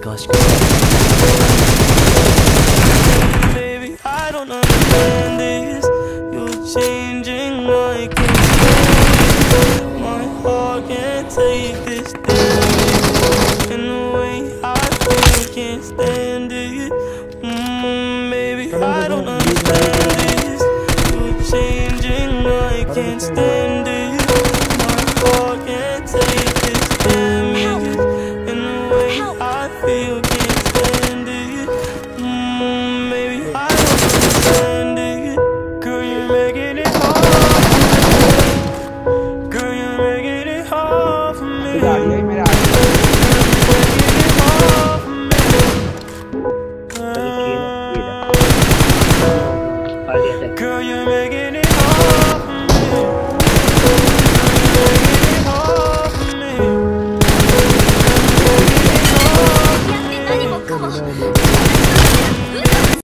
とアシカさん Baby, I don't understand this. You're changing, I can't stand it. My heart can't take this damage. And the way I feel, can't stand it. Baby, I don't understand this. You're changing, I can't stand it. My heart can't take this damage. And the way I feel, can't stand it. Baby, I don't understand it. Girl, you're making it hard. Girl, you're making it hard for me. Girl, you're making it hard for me. Girl, you're making it hard for me.